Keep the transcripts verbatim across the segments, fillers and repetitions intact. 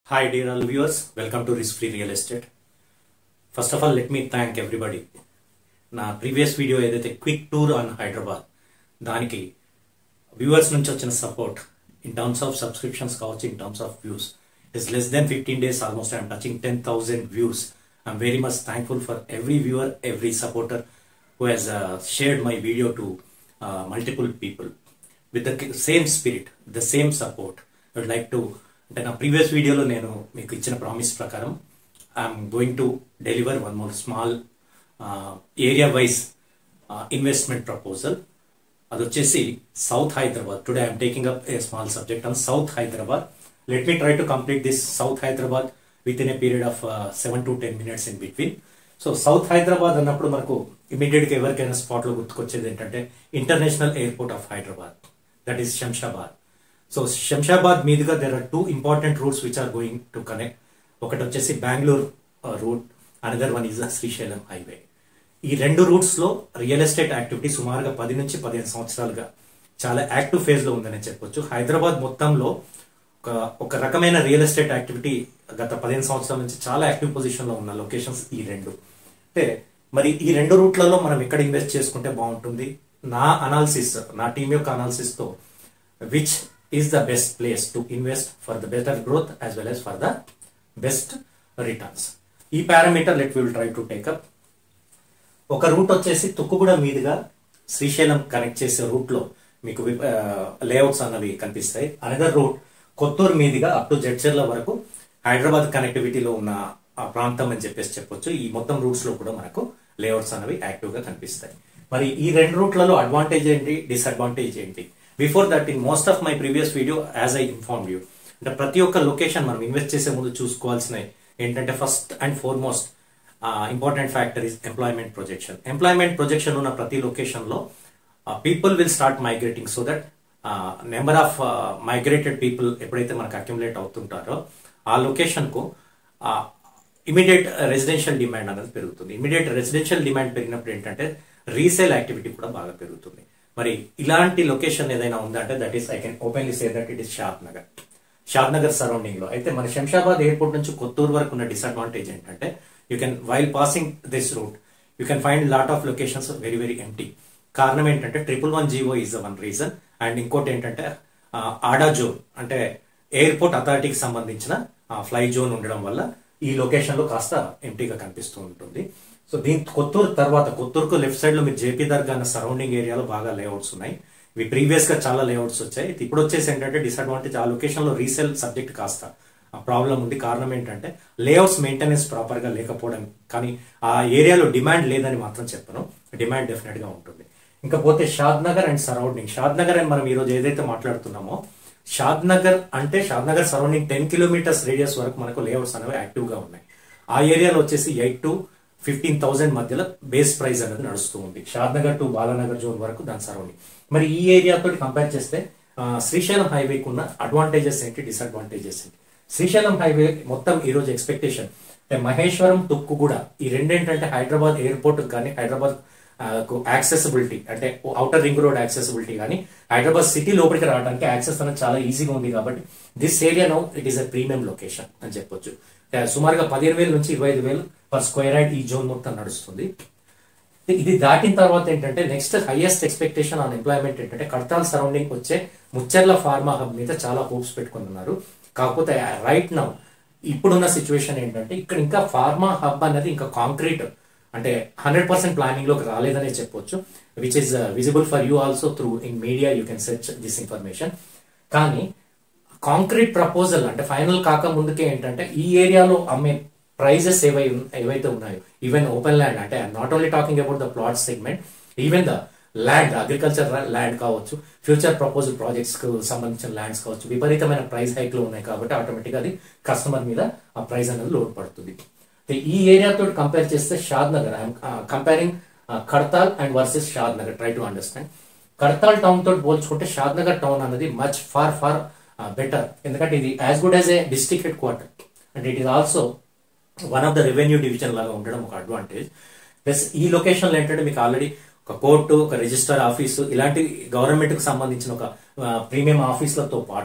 Hi dear all viewers, welcome to Risk Free Real Estate. First of all, let me thank everybody. నా previous video ఏదైతే quick tour on Hyderabad దానికి viewers నుంచి వచ్చిన support in terms of subscriptions కావచ్చు, in terms of views, it is less than fifteen days almost I'm touching ten thousand views. I'm very much thankful for every viewer, every supporter who has uh, shared my video to uh, multiple people with the same spirit, the same support. I would like to, అంటే నా previous వీడియోలో నేను మీకు ఇచ్చిన promise ప్రకారం I'm going to deliver one more small area wise investment proposal. అది వచ్చేసి south Hyderabad. Today I'm taking up a small subject on south Hyderabad. Let me try to complete this south Hyderabad within a period of seven to ten minutes in between. So south Hyderabad అన్నప్పుడు మనకు ఇమీడియట్గా ఎవరికైనా స్పాట్లో గుర్తుకొచ్చేది ఏంటంటే international airport of Hyderabad, that is Shamshabad. So Shamshabad మీదుగా there are two important routes which are going to connect. ఒకటి వచ్చేసి Bengaluru route, another one is Srisailam highway. ఈ రెండు రూట్స్ లో రియల్ ఎస్టేట్ యాక్టివిటీ సుమారుగా పది నుంచి పదిహేను సంవత్సరాలుగా చాలా యాక్టివ్ ఫేజ్ లో ఉందని చెప్పొచ్చు. హైదరాబాద్ మొత్తంలో ఒక ఒక రకమైన రియల్ ఎస్టేట్ యాక్టివిటీ గత పదిహేను సంవత్సరాల నుంచి చాలా యాక్టివ్ పొజిషన్ లో ఉన్న లొకేషన్స్ ఈ రెండు. అంటే మరి ఈ రెండు రూట్లలో మనం ఎక్కడ ఇన్వెస్ట్ చేసుకుంటే బాగుంటుంది, నా అనాలిసిస్, నా టీం యొక్క అనాలిసిస్ తో which is the best place to invest for the better growth as well as for the best returns. ఈ parameter let will try to take up. ఒక రూట్ వచ్చేసి తుక్కుగూడ మీదుగా శ్రీశైలం కనెక్ట్ చేసే రూట్ లో మీకు లేఅవుట్స్ అన్నవి కనిపిస్తాయి. అనదర్ రూట్ కొత్తూరు మీదుగా అప్ టు జడ్చర్ల వరకు హైదరాబాద్ కనెక్టివిటీలో ఉన్న ఆ ప్రాంతం అని చెప్పేసి చెప్పొచ్చు. ఈ మొత్తం రూట్స్ లో కూడా మనకు లేఅవుట్స్ అనేవి యాక్టివ్ గా కనిపిస్తాయి. మరి ఈ రెండు రూట్లలో అడ్వాంటేజ్ ఏంటి, డిసడ్వాంటేజ్ ఏంటి? Before that, in most of my previous video as I inform you, అంటే ప్రతి ఒక్క లొకేషన్ మనం ఇన్వెస్ట్ చేసే ముందు చూసుకోవాల్సిన ఏంటంటే first and foremost important factor is employment projection. Employment projection ఉన్న ప్రతి లొకేషన్ లో people will start migrating. So that number of migrated people ఎప్పుడైతే మనకు అక్యుములేట్ అవుతుంటారో ఆ లొకేషన్ కు ఇమీడియట్ రెసిడెన్షియల్ డిమాండ్ అనేది పెరుగుతుంది. ఇమీడియట్ రెసిడెన్షియల్ డిమాండ్ పెరిగినప్పుడు ఏంటంటే రీసేల్ యాక్టివిటీ కూడా బాగా పెరుగుతుంది. మరి ఇలాంటి లొకేషన్ ఏదైనా ఉందంటే that is I can openly say that it is Shadnagar. Shadnagar surrounding లో అయితే మన శంషాబాద్ ఎయిర్పోర్ట్ నుంచి కొత్తూరు వరకు ఉన్న డిసడ్వాంటేజ్ ఏంటంటే you can while passing this route you can find lot of locations very very empty. కారణం ఏంటంటే triple one GO is the one reason, and ఇంకోటి ఏంటంటే ఆడా జోన్ అంటే ఎయిర్పోర్ట్ అథారిటీకి సంబంధించిన ఫ్లై జోన్ ఉండడం వల్ల ఈ లొకేషన్ లో కాస్త ఎంటీగా కనిపిస్తూ ఉంటుంది. సో దీని కొత్తూరు తర్వాత కొత్తూరుకు లెఫ్ట్ సైడ్ లో మీరు జేపీ దర్గా అన్న సరౌండింగ్ ఏరియాలో బాగా లేఅవుట్స్ ఉన్నాయి. ఇవి ప్రీవియస్ గా చాలా లేఅవుట్స్ వచ్చాయి. ఇప్పుడు వచ్చేసి ఏంటంటే డిసడ్వాంటేజ్, ఆ లొకేషన్ లో రీసేల్ సబ్జెక్ట్ కాస్త ప్రాబ్లం ఉంది. కారణం ఏంటంటే లేఅవుట్స్ మెయింటెనెన్స్ ప్రాపర్ గా లేకపోవడం. కానీ ఆ ఏరియాలో డిమాండ్ లేదని మాత్రం చెప్పను, డిమాండ్ డెఫినెట్ గా ఉంటుంది. ఇంకపోతే Shadnagar and surrounding. Shadnagar అని మనం ఈ రోజు ఏదైతే మాట్లాడుతున్నామో, షాద్ నగర్ అంటే Shadnagar surrounding ten kilometers radius వరకు మనకు లేఅవుట్స్ అనేవి యాక్టివ్ గా ఉన్నాయి. ఆ ఏరియాలో వచ్చేసి ఎయిట్ టు ఫిఫ్టీన్ థౌసండ్ మధ్యలో బేస్ ప్రైస్ అనేది నడుస్తూ ఉంది. Shadnagar to Balanagar zone వరకు దాని సరౌండింగ్. మరి ఈ ఏరియాతో కంపేర్ చేస్తే శ్రీశైలం హైవేకి ఉన్న అడ్వాంటేజెస్ ఏంటి, డిసడ్వాంటేజెస్ ఏంటి? శ్రీశైలం హైవే మొత్తం ఈ రోజు ఎక్స్పెక్టేషన్ అంటే మహేశ్వరం తుక్కుగూడ ఈ రెండేంటంటే హైదరాబాద్ ఎయిర్పోర్ట్ కానీ హైదరాబాద్ యాక్సెసిబిలిటీ అంటే అవుటర్ రింగ్ రోడ్ యాక్సెసిబిలిటీ కానీ హైదరాబాద్ సిటీ లోపలికి రావడానికి యాక్సెస్ అనేది చాలా ఈజీగా ఉంది. కాబట్టి this area now it is a premium location అని చెప్పొచ్చు. సుమారుగా పదిహేను వేల నుంచి ఇరవై ఐదు వేలు పర్ స్క్వేర్ యార్డ్ ఈ జోన్ మొత్తం నడుస్తుంది. ఇది దాటిన తర్వాత ఏంటంటే next highest expectation on employment ఏంటంటే కడతాల్ సరౌండింగ్ వచ్చే ముచ్చర్ల ఫార్మా హబ్ మీద చాలా హోప్స్ పెట్టుకుని ఉన్నారు. కాకపోతే రైట్ నౌ ఇప్పుడున్న సిచ్యువేషన్ ఏంటంటే ఇక్కడ ఇంకా ఫార్మా హబ్ అనేది ఇంకా కాంక్రీట్ అంటే హండ్రెడ్ పర్సెంట్ ప్లానింగ్ లోకి రాలేదనే చెప్పొచ్చు. Which is visible for you also through in media, you can search this information. కానీ కాంక్రీట్ ప్రపోజల్ అంటే ఫైనల్ కాక ముందుకే ఏంటంటే ఈ ఏరియాలో అమ్మే ప్రైజెస్ ఏవై ఏవైతే ఉన్నాయో, ఈవెన్ ఓపెన్ ల్యాండ్ అంటే not only talking about the plot segment, even the land agriculture land కావచ్చు, ఫ్యూచర్ ప్రపోజల్ ప్రాజెక్ట్స్ కు సంబంధించిన ల్యాండ్స్ కావచ్చు, విపరీతమైన ప్రైస్ హైక్ లో ఉన్నాయి. కాబట్టి ఆటోమేటిక్గా అది కస్టమర్ మీద ఆ ప్రైస్ అనేది లోడ్ పడుతుంది. ఈ ఏరియాతో కంపేర్ చేస్తే Shadnagar, I'm comparing Kadthal and versus Shadnagar, try to understand. Kadthal town తోటి పోల్చుకుంటే షాద్ నగర్ టౌన్ అనేది మచ్ ఫార్ ఫార్ బెటర్. ఎందుకంటే ఇది as good as a district headquarter and it is also one of the revenue division లాగా ఉండడం ఒక advantage. Plus ఈ location లో ఏంటంటే మీకు ఆల్రెడీ ఒక కోర్టు, ఒక రిజిస్టర్ ఆఫీసు, ఇలాంటి గవర్నమెంట్ కు సంబంధించిన ఒక ప్రీమియం ఆఫీసులతో పాటు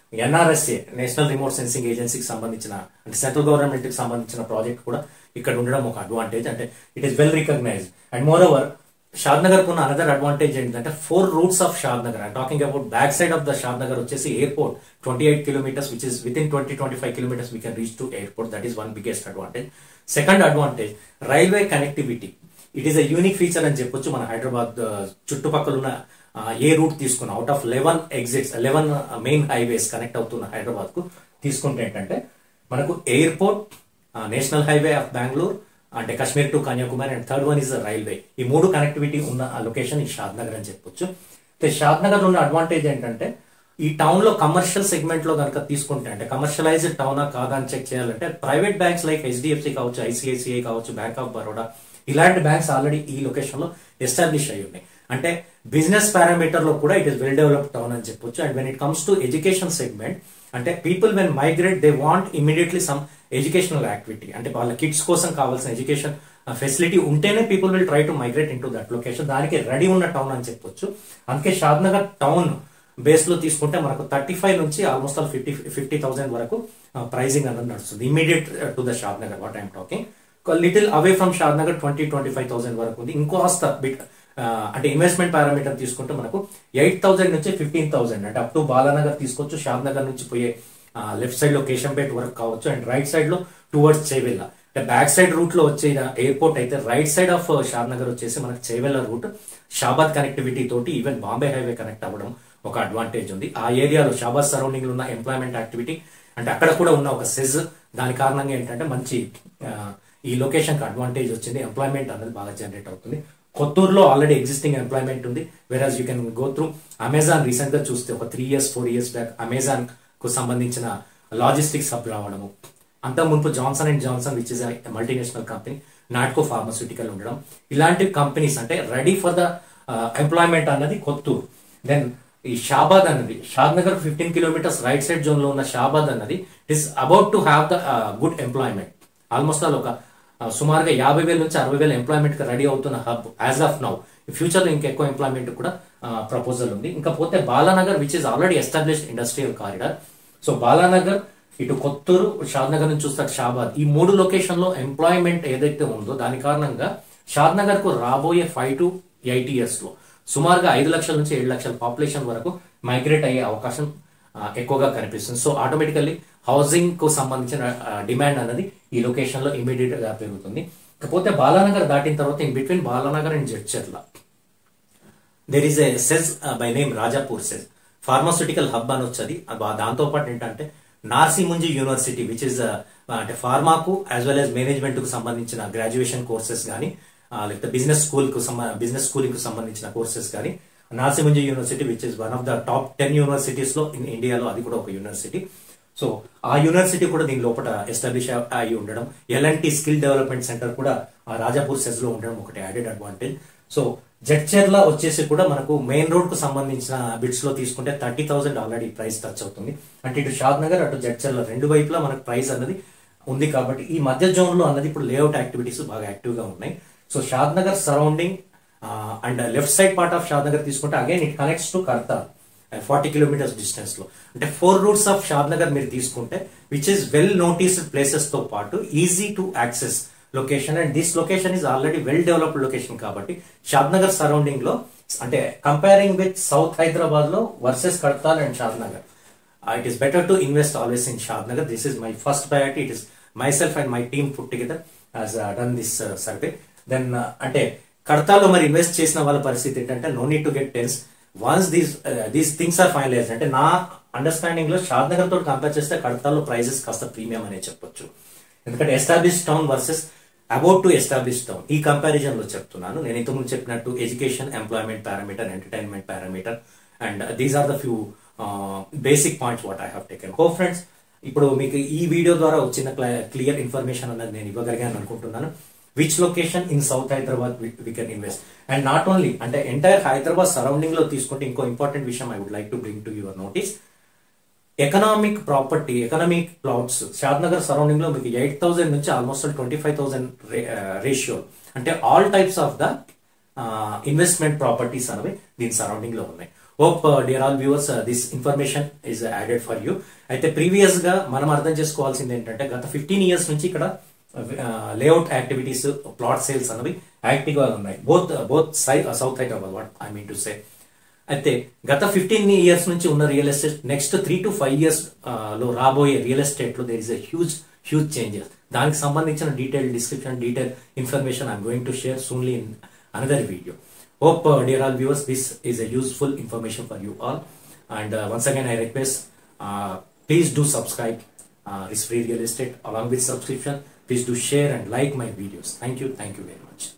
ఎన్ఆర్ఎస్ఏ నేషనల్ రిమోట్ సెన్సింగ్ ఏజెన్సీకి సంబంధించిన అంటే సెంట్రల్ గవర్నమెంట్ కి సంబంధించిన ప్రాజెక్ట్ కూడా ఇక్కడ ఉండడం ఒక అడ్వాంటేజ్. అంటే it is well recognized. And moreover Shadnagar కున్న అనదర్ అడ్వాంటేజ్ ఏంటంటే four routes of Shadnagar. I talking about back side of the Shadnagar వచ్చేసి airport twenty eight kilometers which is within twenty twenty five kilometers we can reach to airport. That is one biggest advantage. Second advantage railway connectivity. It is a unique feature అని చెప్పొచ్చు. మన హైదరాబాద్ చుట్టుపక్కల ఉన్న ఏ route తీసుకున్న out of eleven exits eleven main highways connect అవుతున్న హైదరాబాద్ కు తీసుకుంటే ఏంటంటే మనకు airport, national highway of Bengaluru అంటే Kashmir to Kanyakumari and third one is railway. ఈ మూడు కనెక్టివిటీ ఉన్న లొకేషన్ ఈ షాద్ నగర్ అని చెప్పొచ్చు. షాద్ నగర్ ఉన్న అడ్వాంటేజ్ ఏంటంటే ఈ టౌన్ లో కమర్షియల్ సెగ్మెంట్ లో కనుక తీసుకుంటే అంటే కమర్షియలైజ్డ్ టౌనా కాదా అని చెక్ చేయాలంటే ప్రైవేట్ బ్యాంక్స్ లైక్ హెచ్డిఎఫ్సి కావచ్చు, ఐసిఐసిఐ కావచ్చు, బ్యాంక్ ఆఫ్ బరోడా ఇలాంటి బ్యాంక్స్ ఆల్రెడీ ఈ లొకేషన్ లో ఎస్టాబ్లిష్ అయి ఉన్నాయి. అంటే బిజినెస్ పారామీటర్ లో కూడా it is well developed town అని చెప్పొచ్చు. And when it comes to education segment అంటే people when migrate they want immediately some educational activity అంటే వాళ్ళ కిడ్స్ కోసం కావాల్సిన ఎడ్యుకేషన్ ఫెసిలిటీ ఉంటేనే people will try to migrate into that location. దానికి ready ఉన్న టౌన్ అని చెప్పొచ్చు. అందుకే షాద్ నగర్ టౌన్ బేస్ లో తీసుకుంటే మనకు థర్టీ ఫైవ్ నుంచి almost all fifty fifty thousand వరకు ప్రైజింగ్ అనేది నడుస్తుంది immediate to the Shadnagar. What I'm talking little away from Shadnagar twenty twenty five thousand వరకు ఉంది. ఇంకోస్త బిట్ అంటే ఇన్వెస్ట్మెంట్ పారామీటర్ తీసుకుంటే మనకు ఎయిట్ థౌసండ్ నుంచి ఫిఫ్టీన్ థౌసండ్ అంటే అప్ టు బాలానగర్ తీసుకోవచ్చు. షాద్ నగర్ నుంచి పోయే లెఫ్ట్ సైడ్ లో కేశంపేట్ వరకు కావచ్చు అండ్ రైట్ సైడ్ లో టువర్డ్స్ చేవెళ్ళ అంటే బ్యాక్ సైడ్ రూట్ లో వచ్చే ఎయిర్పోర్ట్ అయితే right side of Shadnagar వచ్చేసి మనకు చేవెళ్ళ రూట్ షాబాద్ కనెక్టివిటీ తోటి ఈవెన్ బాంబే హైవే కనెక్ట్ అవ్వడం ఒక అడ్వాంటేజ్ ఉంది. ఆ ఏరియాలో షాబాద్ సరౌండింగ్ లో ఉన్న ఎంప్లాయ్మెంట్ యాక్టివిటీ అంటే అక్కడ కూడా ఉన్న ఒక సెజ్ దాని కారణంగా ఏంటంటే మంచి ఈ లొకేషన్ కి అడ్వాంటేజ్ వచ్చింది. ఎంప్లాయ్మెంట్ అనేది బాగా జనరేట్ అవుతుంది. కొత్తూరులో ఆల్రెడీ ఎగ్జిస్టింగ్ ఎంప్లాయ్మెంట్ ఉంది. వెరాజ్ you can go through Amazon recent గా చూస్తే ఒక three years four years back Amazon కు సంబంధించిన లాజిస్టిక్స్ హబ్ రావడము, అంత మునుపు Johnson and Johnson which is multinational company, Natco pharmaceutical ఉండడం, ఇలాంటి కంపెనీస్ అంటే రెడీ ఫర్ ద ఎంప్లాయ్మెంట్ అన్నది కొత్తూరు. దెన్ ఈ షాబాద్ అన్నది Shadnagar fifteen kilometers right side zone లో ఉన్న షాబాద్ అన్నది it is about to have the good employment. Almost all ఒక సుమారుగా యాభై వేల నుంచి అరవై వేల ఎంప్లాయ్మెంట్ కి రెడీ అవుతున్న hub as of now. Future లో ఇంకెక్కువ ఎంప్లాయ్మెంట్ కూడా ప్రపోజల్ ఉంది. ఇంకా పోతే Balanagar which is already established industrial corridor. So Balanagar ఇటు కొత్తూరు, షాద్ నగర్ నుంచి చూస్తే షాబాద్, ఈ మూడు లొకేషన్ లో ఎంప్లాయ్మెంట్ ఏదైతే ఉందో దాని కారణంగా షాద్ నగర్ కు రాబోయే ఫైవ్ టు ఎయిట్ ఇయర్స్ లో సుమారుగా ఐదు లక్షల నుంచి ఏడు లక్షల పాపులేషన్ వరకు మైగ్రేట్ అయ్యే అవకాశం ఎక్కువగా కనిపిస్తుంది. సో ఆటోమేటికల్లీ హౌసింగ్ కు సంబంధించిన డిమాండ్ అనేది ఈ లొకేషన్ లో ఇమీడియట్ గా పెరుగుతుంది. ఇకపోతే బాలానగర్ దాటిన తర్వాత in between Balanagar and Jadcherla there is a SEZ by name Rajapur SEZ pharmaceutical hub అని వచ్చేది. దాంతో పాటు ఏంటంటే నార్సింగుంజి యూనివర్సిటీ విచ్ ఇస్ అంటే ఫార్మాకు యాజ్ వెల్ యాజ్ మేనేజ్మెంట్ కు సంబంధించిన గ్రాడ్యుయేషన్ కోర్సెస్ కానీ లేకపోతే బిజినెస్ స్కూల్ కు బిజినెస్ స్కూలింగ్ కు సంబంధించిన కోర్సెస్ కానీ నార్సింగుంజి university which is one of the top ten universities లో ఇన్ ఇండియాలో అది కూడా ఒక యూనివర్సిటీ. సో ఆ యూనివర్సిటీ కూడా దీని లోపల ఎస్టాబ్లిష్ అయి ఉండడం, ఎల్ఎన్టీ స్కిల్ డెవలప్మెంట్ సెంటర్ కూడా ఆ రాజాపూర్ సెజ్ లో ఉండడం ఒకటి యాడెడ్ అడ్వాంటేజ్. సో జడ్చర్ల వచ్చేసి కూడా మనకు మెయిన్ రోడ్ కు సంబంధించిన బిట్స్ లో తీసుకుంటే thirty thousand already price touch అవుతుంది. అంటే ఇటు షాద్ నగర్ అటు జడ్చర్ల రెండు వైపులా మనకు ప్రైస్ అన్నది ఉంది. కాబట్టి ఈ మధ్య జోన్ లో అన్నది ఇప్పుడు లేఅవుట్ యాక్టివిటీస్ బాగా యాక్టివ్ గా ఉన్నాయి. So Shadnagar surrounding and left side part of Shadnagar తీసుకుంటే అగైన్ ఇట్ కనెక్ట్స్ టు కర్తార్ ఫార్టీ కిలోమీటర్స్ డిస్టెన్స్ లో. అంటే four routes of Shadnagar మీరు తీసుకుంటే which is well noticed places తో పాటు easy to access location. And this location is already well developed location కాబట్టి Shadnagar surrounding లో అంటే కంపేరింగ్ విత్ సౌత్ హైదరాబాద్ లో versus Kadthal and Shadnagar it is better to invest always in Shadnagar. This is my first priority. It is my self and my team put together has done this survey. Then అంటే కడతాల్లో మరి invest చేసిన వాళ్ళ పరిస్థితి ఏంటంటే no need to get tense once these these things are finalised. అంటే నా understanding లో షాద్ నగర్ తో కంపేర్ చేస్తే కడతాల్లో ప్రైజెస్ కాస్త ప్రీమియం అనే చెప్పొచ్చు. ఎందుకంటే establish town versus about to establish town ఈ కంపారిజన్ లో చెప్తున్నాను. నేను ఇంతకుముందు చెప్పినట్టు education, employment parameter, entertainment parameter and these are the few basic points what I have taken. Oh friends, ఇప్పుడు మీకు ఈ వీడియో ద్వారా వచ్చిన క్లియర్ ఇన్ఫర్మేషన్ అన్నది నేను ఇవ్వగలిగాను అనుకుంటున్నాను. Which location in south Hyderabad we can invest and not only అంటే ఎంటైర్ హైదరాబాద్ సరౌండింగ్ లో తీసుకుంటే ఇంకో ఇంపార్టెంట్ విషయం I would like to bring to your notice. Economic property, economic plots Shadnagar surrounding లో మీకు ఎయిట్ థౌసండ్ నుంచి almost twenty five thousand ratio అంటే all types of the investment properties అనేవి దీని సరౌండింగ్ లో ఉన్నాయి. Hope dear all viewers this information is added for you. అయితే previous గా మనం అర్థం చేసుకోవాల్సింది ఏంటంటే గత ఫిఫ్టీన్ ఇయర్స్ నుంచి ఇక్కడ లేఅవుట్ యాక్టివిటీస్, ప్లాట్ సేల్స్ అనేవి యాక్టివ్ గా ఉన్నాయి, both both south Hyderabad, what I mean to say. అయితే గత ఫిఫ్టీన్ ఇయర్స్ నుంచి ఉన్న real estate next three to five years లో రాబోయే రియల్ ఎస్టేట్ లో there is a huge huge changes. దానికి సంబంధించిన detail description, detail information I'm going to share soonly in another video. Hope uh, dear all viewers, this is a useful information for you all, and uh, once again I request uh, please do subscribe uh, Risk Free Real Estate. Along with subscription, please do share and like my videos. Thank you, thank you very much.